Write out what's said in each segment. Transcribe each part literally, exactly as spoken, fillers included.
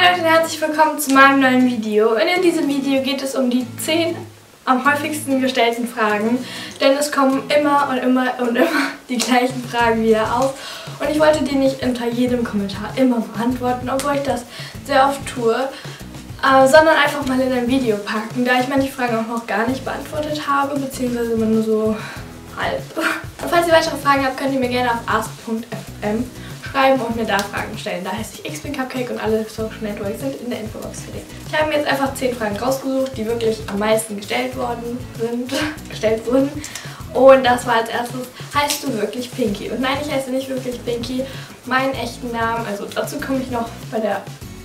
Leute und herzlich willkommen zu meinem neuen Video. Und in diesem Video geht es um die zehn am häufigsten gestellten Fragen, denn es kommen immer und immer und immer die gleichen Fragen wieder auf. Und ich wollte die nicht unter jedem Kommentar immer beantworten, obwohl ich das sehr oft tue, äh, sondern einfach mal in ein Video packen, da ich manche Fragen auch noch gar nicht beantwortet habe, beziehungsweise immer nur so halb. Und falls ihr weitere Fragen habt, könnt ihr mir gerne auf ask punkt f m schreiben und mir da Fragen stellen. Da heißt ich Xpin Cupcake und alle Social Networks sind in der Infobox verlinkt. Ich habe mir jetzt einfach zehn Fragen rausgesucht, die wirklich am meisten gestellt worden sind, gestellt wurden. Und das war als erstes, heißt du wirklich Pinky? Und nein, ich heiße nicht wirklich Pinky. Meinen echten Namen, also dazu komme ich noch bei der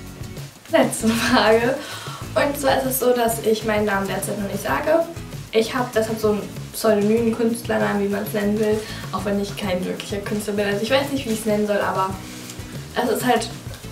letzten Frage. Und zwar ist es so, dass ich meinen Namen derzeit noch nicht sage. Ich habe deshalb so einen Pseudonym, Künstlernamen, wie man es nennen will, auch wenn ich kein wirklicher Künstler bin. Also ich weiß nicht, wie ich es nennen soll, aber es ist halt,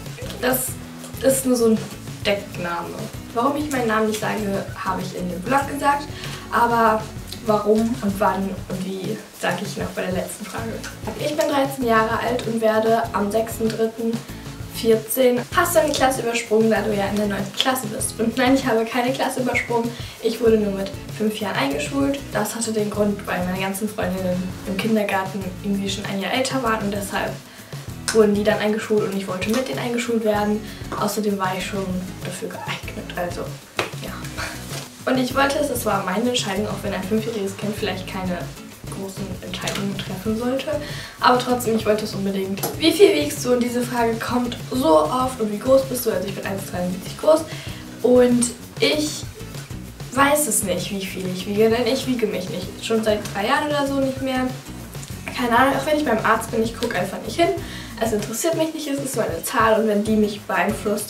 das ist nur so ein Deckname. Warum ich meinen Namen nicht sage, habe ich in dem Vlog gesagt, aber warum und wann und wie, sage ich noch bei der letzten Frage. Ich bin dreizehn Jahre alt und werde am sechsten dritten vierzehn. Hast du eine Klasse übersprungen, da du ja in der neunten Klasse bist? Und nein, ich habe keine Klasse übersprungen. Ich wurde nur mit fünf Jahren eingeschult. Das hatte den Grund, weil meine ganzen Freundinnen im Kindergarten irgendwie schon ein Jahr älter waren und deshalb wurden die dann eingeschult und ich wollte mit denen eingeschult werden. Außerdem war ich schon dafür geeignet, also ja. Und ich wollte es, es war meine Entscheidung, auch wenn ein fünfjähriges Kind vielleicht keine großen Entscheidungen treffen sollte. Aber trotzdem, ich wollte es unbedingt. Wie viel wiegst du? Und diese Frage kommt so oft. Und wie groß bist du? Also ich bin eins Komma dreiundsiebzig groß. Und ich weiß es nicht, wie viel ich wiege, denn ich wiege mich nicht. Schon seit drei Jahren oder so nicht mehr. Keine Ahnung, auch wenn ich beim Arzt bin, ich gucke einfach nicht hin. Es interessiert mich nicht, es ist so eine Zahl und wenn die mich beeinflusst,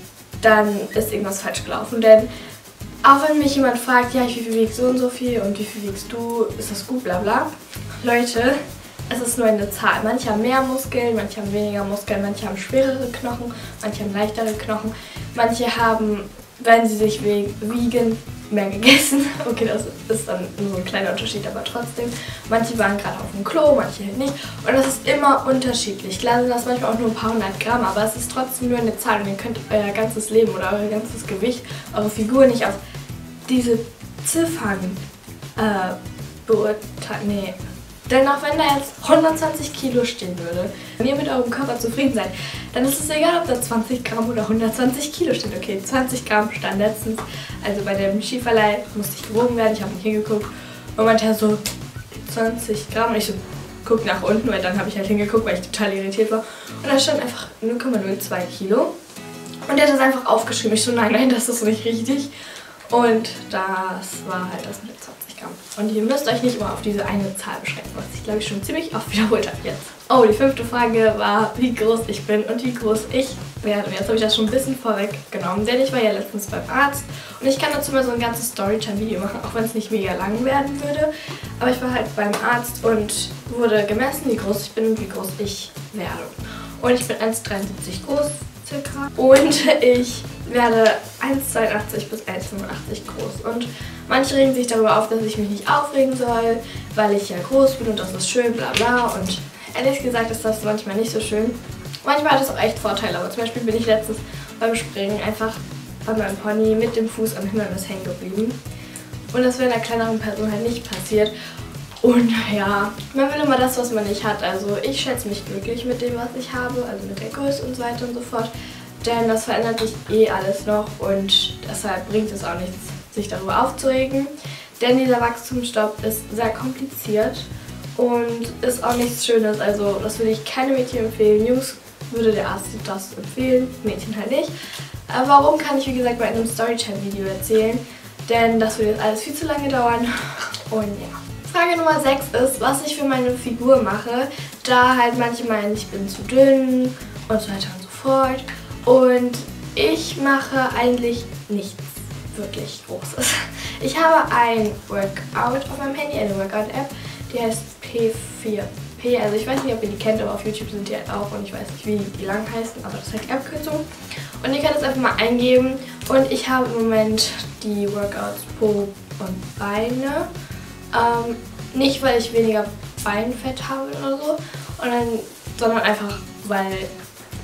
dann ist irgendwas falsch gelaufen. Denn auch wenn mich jemand fragt, ja, wie viel wiegst so und so viel und wie viel wiegst du, ist das gut, bla bla. Leute, es ist nur eine Zahl. Manche haben mehr Muskeln, manche haben weniger Muskeln, manche haben schwerere Knochen, manche haben leichtere Knochen. Manche haben, wenn sie sich wiegen, mehr gegessen. Okay, das ist dann nur so ein kleiner Unterschied, aber trotzdem. Manche waren gerade auf dem Klo, manche halt nicht. Und das ist immer unterschiedlich. Klar sind das manchmal auch nur ein paar hundert Gramm, aber es ist trotzdem nur eine Zahl und ihr könnt euer ganzes Leben oder euer ganzes Gewicht, eure Figur nicht auf diese Ziffern äh, beurteilen. Nee. Denn auch wenn da jetzt hundertzwanzig Kilo stehen würde, wenn ihr mit eurem Körper zufrieden seid, dann ist es egal, ob da zwanzig Gramm oder hundertzwanzig Kilo steht. Okay, zwanzig Gramm stand letztens, also bei dem Skiverleih musste ich gewogen werden, ich habe nicht hingeguckt und meinte so zwanzig Gramm und ich so, guck nach unten, weil dann habe ich halt hingeguckt, weil ich total irritiert war und da stand einfach null Komma null zwei Kilo und der hat das einfach aufgeschrieben. Ich so, nein, nein, das ist nicht richtig. Und das war halt das mit den zwanzig Gramm. Und ihr müsst euch nicht immer auf diese eine Zahl beschränken, was ich glaube ich schon ziemlich oft wiederholt habe jetzt. Oh, die fünfte Frage war, wie groß ich bin und wie groß ich werde. Und jetzt habe ich das schon ein bisschen vorweggenommen, denn ich war ja letztens beim Arzt und ich kann dazu mal so ein ganzes Storytime-Video machen, auch wenn es nicht mega lang werden würde. Aber ich war halt beim Arzt und wurde gemessen, wie groß ich bin und wie groß ich werde. Und ich bin eins Komma dreiundsiebzig groß circa und ich werde eins Komma zweiundachtzig bis eins Komma fünfundachtzig groß und manche regen sich darüber auf, dass ich mich nicht aufregen soll, weil ich ja groß bin und das ist schön, bla bla, und ehrlich gesagt ist das manchmal nicht so schön. Manchmal hat es auch echt Vorteile, aber zum Beispiel bin ich letztens beim Springen einfach bei meinem Pony mit dem Fuß am Hindernis hängen geblieben und das wäre einer kleineren Person halt nicht passiert. Und ja, man will immer das, was man nicht hat. Also ich schätze mich glücklich mit dem, was ich habe, also mit der Größe und so weiter und so fort. Denn das verändert sich eh alles noch und deshalb bringt es auch nichts, sich darüber aufzuregen. Denn dieser Wachstumsstopp ist sehr kompliziert und ist auch nichts Schönes. Also das würde ich keine Mädchen empfehlen. Jungs würde der Arzt das empfehlen, Mädchen halt nicht. Aber warum, kann ich wie gesagt bei einem Storytime-Video erzählen. Denn das würde jetzt alles viel zu lange dauern. Und ja. Frage Nummer sechs ist, was ich für meine Figur mache, da halt manche meinen, ich bin zu dünn und so weiter und so fort. Und ich mache eigentlich nichts wirklich Großes. Ich habe ein Workout auf meinem Handy, eine Workout-App, die heißt P vier P. Also ich weiß nicht, ob ihr die kennt, aber auf YouTube sind die halt auch und ich weiß nicht, wie die lang heißen, aber das ist halt die Abkürzung. Und ihr könnt es einfach mal eingeben und ich habe im Moment die Workouts Po und Beine. Ähm, nicht, weil ich weniger Beinfett habe oder so, und dann, sondern einfach, weil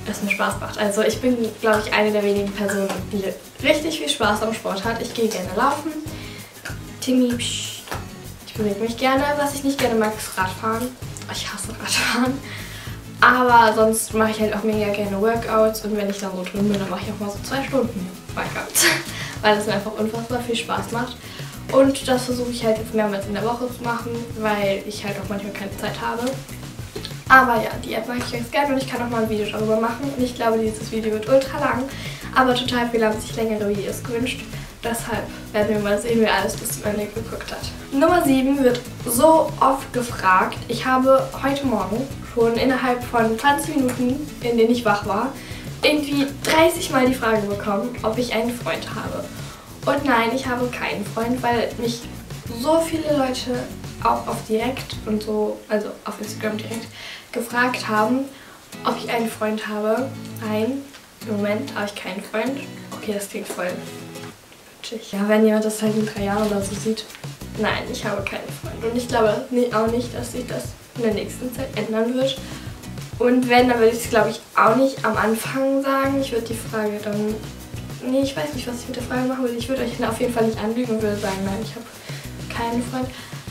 das mir Spaß macht. Also ich bin, glaube ich, eine der wenigen Personen, die richtig viel Spaß am Sport hat. Ich gehe gerne laufen. Timmy, psch, ich bewege mich gerne. Was ich nicht gerne mag, ist Radfahren. Ich hasse Radfahren. Aber sonst mache ich halt auch mega gerne Workouts. Und wenn ich dann so drin bin, dann mache ich auch mal so zwei Stunden Workouts. Weil es mir einfach unfassbar viel Spaß macht. Und das versuche ich halt jetzt mehrmals in der Woche zu machen, weil ich halt auch manchmal keine Zeit habe. Aber ja, die App mag ich ganz gerne und ich kann auch mal ein Video darüber machen. Und ich glaube, dieses Video wird ultra lang, aber total viele haben sich längere Videos gewünscht. Deshalb werden wir mal sehen, wer alles bis zum Ende geguckt hat. Nummer sieben wird so oft gefragt. Ich habe heute Morgen schon innerhalb von zwanzig Minuten, in denen ich wach war, irgendwie dreißig Mal die Frage bekommen, ob ich einen Freund habe. Und nein, ich habe keinen Freund, weil mich so viele Leute auch auf direkt und so, also auf Instagram direkt, gefragt haben, ob ich einen Freund habe. Nein, im Moment habe ich keinen Freund. Okay, das klingt voll witzig. Ja, wenn jemand das halt in drei Jahren oder so sieht. Nein, ich habe keinen Freund. Und ich glaube auch nicht, dass sich das in der nächsten Zeit ändern wird. Und wenn, dann würde ich es, glaube ich, auch nicht am Anfang sagen. Ich würde die Frage dann... Nee, ich weiß nicht, was ich mit der Frage machen würde. Ich würde euch auf jeden Fall nicht anlügen und würde sagen, nein, ich habe keinen Freund.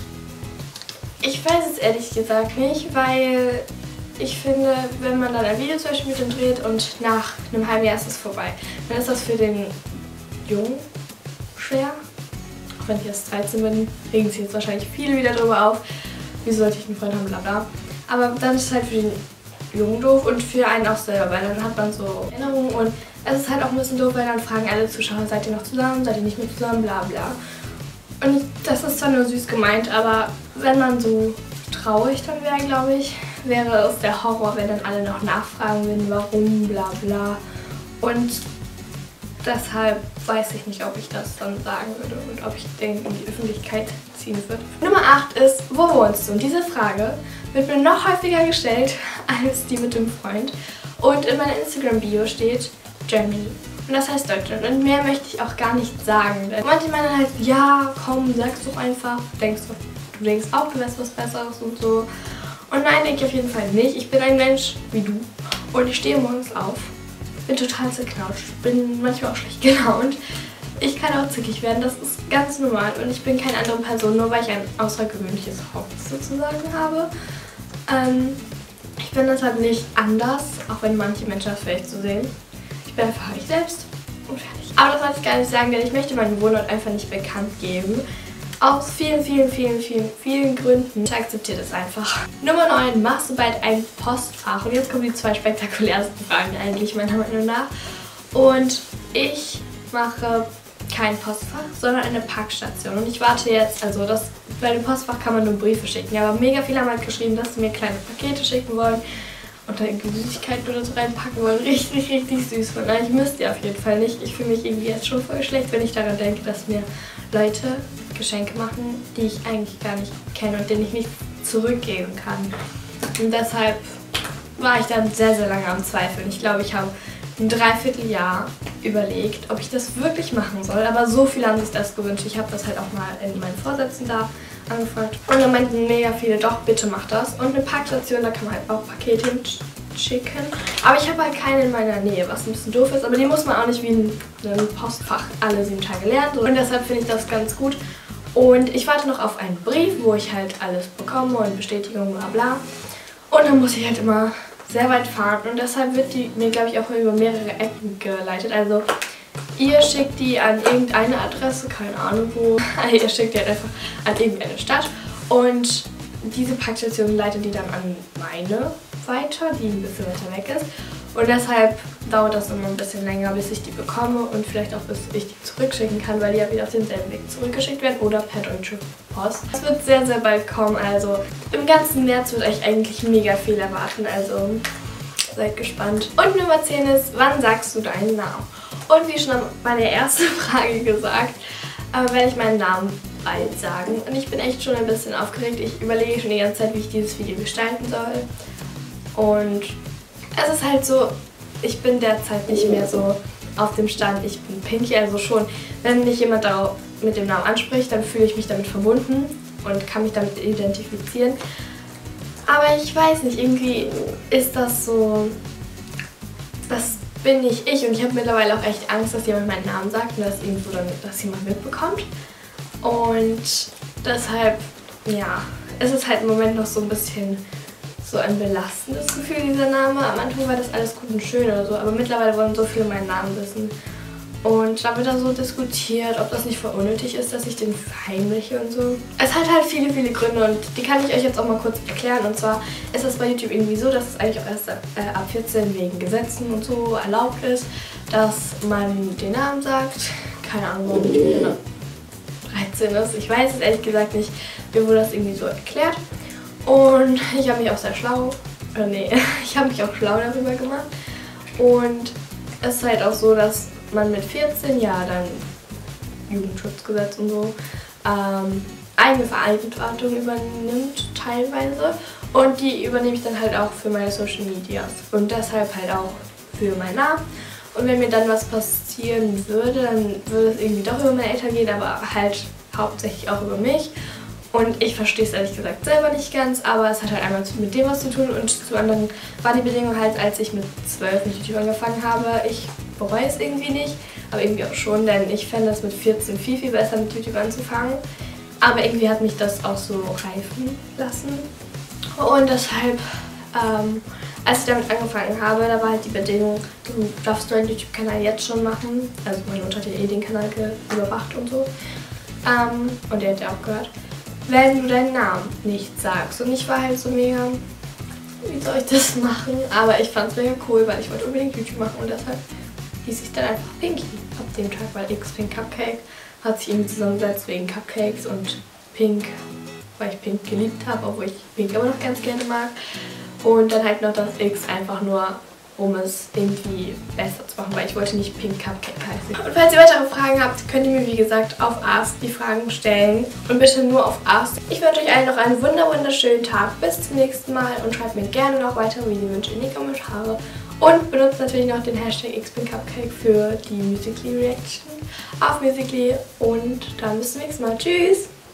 Ich weiß es ehrlich gesagt nicht, weil ich finde, wenn man dann ein Video zum Beispiel mit dem dreht und nach einem halben Jahr ist es vorbei, dann ist das für den Jungen schwer. Auch wenn ich erst dreizehn bin, regen sich jetzt wahrscheinlich viele wieder drüber auf. Wieso sollte ich einen Freund haben, bla bla. Aber dann ist es halt für den Jungen doof und für einen auch selber, weil dann hat man so Erinnerungen und es ist halt auch ein bisschen doof, weil dann fragen alle Zuschauer, seid ihr noch zusammen, seid ihr nicht mehr zusammen, bla bla. Und das ist zwar nur süß gemeint, aber wenn man so traurig dann wäre, glaube ich, wäre es der Horror, wenn dann alle noch nachfragen würden, warum, bla bla. Und deshalb weiß ich nicht, ob ich das dann sagen würde und ob ich den in die Öffentlichkeit ziehen würde. Nummer acht ist, wo wohnst du? Und diese Frage wird mir noch häufiger gestellt als die mit dem Freund. Und in meiner Instagram-Bio steht Germany. Und das heißt Deutschland. Und mehr möchte ich auch gar nicht sagen. Denn manche meinen halt, ja, komm, sag's doch einfach. Denkst du, du denkst auch, du wärst was Besseres und so. Und nein, denke ich auf jeden Fall nicht. Ich bin ein Mensch wie du. Und ich stehe morgens auf. Bin total zerknautscht. Bin manchmal auch schlecht gelaunt. Ich kann auch zickig werden. Das ist ganz normal. Und ich bin keine andere Person, nur weil ich ein außergewöhnliches Hobby sozusagen habe. Ähm, ich bin deshalb nicht anders, auch wenn manche Menschen das vielleicht so sehen. Ich bin einfach ich selbst und fertig. Aber das wollte ich gar nicht sagen, denn ich möchte meinen Wohnort einfach nicht bekannt geben. Aus vielen, vielen, vielen, vielen, vielen Gründen. Ich akzeptiere das einfach. Nummer neun. Machst du bald ein Postfach? Und jetzt kommen die zwei spektakulärsten Fragen eigentlich meiner Meinung nach. Und ich mache kein Postfach, sondern eine Packstation. Und ich warte jetzt, also das, bei dem Postfach kann man nur Briefe schicken. Ja, aber mega viele haben halt geschrieben, dass sie mir kleine Pakete schicken wollen. Und da Süßigkeiten oder so reinpacken wollen. Richtig, richtig süß von euch. Müsst ihr auf jeden Fall nicht. Ich fühle mich irgendwie jetzt schon voll schlecht, wenn ich daran denke, dass mir Leute Geschenke machen, die ich eigentlich gar nicht kenne und denen ich nicht zurückgeben kann. Und deshalb war ich dann sehr, sehr lange am Zweifeln. Ich glaube, ich habe ein Dreivierteljahr überlegt, ob ich das wirklich machen soll. Aber so viele haben sich das gewünscht. Ich habe das halt auch mal in meinen Vorsätzen da angefragt. Und dann meinten mega viele, doch, bitte mach das. Und eine Parkstation, da kann man halt auch Pakete hinschicken. Aber ich habe halt keine in meiner Nähe, was ein bisschen doof ist. Aber die muss man auch nicht wie in einem Postfach alle sieben Tage lernen. Und deshalb finde ich das ganz gut. Und ich warte noch auf einen Brief, wo ich halt alles bekomme und Bestätigung, bla bla. Und dann muss ich halt immer sehr weit fahren. Und deshalb wird die mir, glaube ich, auch über mehrere Ecken geleitet. Also ihr schickt die an irgendeine Adresse, keine Ahnung wo. Ihr schickt die halt einfach an irgendeine Stadt. Und diese Packstation leitet die dann an meine weiter, die ein bisschen weiter weg ist. Und deshalb dauert das immer ein bisschen länger, bis ich die bekomme und vielleicht auch bis ich die zurückschicken kann, weil die ja wieder auf denselben Weg zurückgeschickt werden oder per Deutsche Post. Das wird sehr, sehr bald kommen, also im ganzen März wird euch eigentlich mega viel erwarten, also seid gespannt. Und Nummer zehn ist, wann sagst du deinen Namen? Und wie schon bei der ersten Frage gesagt, äh, werde ich meinen Namen bald sagen. Und ich bin echt schon ein bisschen aufgeregt. Ich überlege schon die ganze Zeit, wie ich dieses Video gestalten soll. Und es ist halt so, ich bin derzeit nicht mehr so auf dem Stand, ich bin Pinky, also schon, wenn mich jemand da mit dem Namen anspricht, dann fühle ich mich damit verbunden und kann mich damit identifizieren. Aber ich weiß nicht, irgendwie ist das so, bin nicht ich und ich habe mittlerweile auch echt Angst, dass jemand meinen Namen sagt und dass irgendwo dann das jemand mitbekommt. Und deshalb, ja, ist es halt im Moment noch so ein bisschen so ein belastendes Gefühl, dieser Name. Am Anfang war das alles gut und schön oder so, aber mittlerweile wollen so viele meinen Namen wissen. Und da wird dann so diskutiert, ob das nicht voll unnötig ist, dass ich den verheimliche und so. Es hat halt viele, viele Gründe und die kann ich euch jetzt auch mal kurz erklären. Und zwar ist es bei YouTube irgendwie so, dass es eigentlich auch erst ab, äh, ab vierzehn wegen Gesetzen und so erlaubt ist, dass man den Namen sagt. Keine Ahnung, warum YouTube genau dreizehn ist. Ich weiß es ehrlich gesagt nicht. Mir wurde das irgendwie so erklärt. Und ich habe mich auch sehr schlau, äh, nee, ich habe mich auch schlau darüber gemacht. Und es ist halt auch so, dass man mit vierzehn, ja, dann Jugendschutzgesetz und so, ähm, eigene Verantwortung übernimmt teilweise. Und die übernehme ich dann halt auch für meine Social Medias. Und deshalb halt auch für meinen Namen. Und wenn mir dann was passieren würde, dann würde es irgendwie doch über meine Eltern gehen, aber halt hauptsächlich auch über mich. Und ich verstehe es ehrlich gesagt selber nicht ganz, aber es hat halt einmal mit dem was zu tun und zu anderen war die Bedingung halt, als ich mit zwölf mit YouTube angefangen habe. Ich bereue es irgendwie nicht, aber irgendwie auch schon, denn ich fände es mit vierzehn viel, viel besser mit YouTube anzufangen. Aber irgendwie hat mich das auch so reifen lassen. Und deshalb, ähm, als ich damit angefangen habe, da war halt die Bedingung, du darfst deinen YouTube-Kanal jetzt schon machen. Also meine Mutter hat ja eh den Kanal überwacht und so. Ähm, und der hat ja auch gehört. Wenn du deinen Namen nicht sagst. Und ich war halt so mega, wie soll ich das machen? Aber ich fand es mega cool, weil ich wollte unbedingt YouTube machen und deshalb hieß ich dann einfach Pinky ab dem Tag, weil X Pink Cupcake hat sich irgendwie zusammengesetzt wegen Cupcakes und Pink, weil ich Pink geliebt habe, obwohl ich Pink immer noch ganz gerne mag. Und dann halt noch das X einfach nur, um es irgendwie besser zu machen, weil ich wollte nicht Pink Cupcake heißen. Und falls ihr weitere Fragen habt, könnt ihr mir wie gesagt auf Ask die Fragen stellen und bitte nur auf Ask. Ich wünsche euch allen noch einen wunder wunderschönen Tag. Bis zum nächsten Mal und schreibt mir gerne noch weitere Videowünsche in die Kommentare. Und benutzt natürlich noch den Hashtag X Pink Cupcake für die Musical.ly Reaction auf Musical.ly. Und dann bis zum nächsten Mal. Tschüss!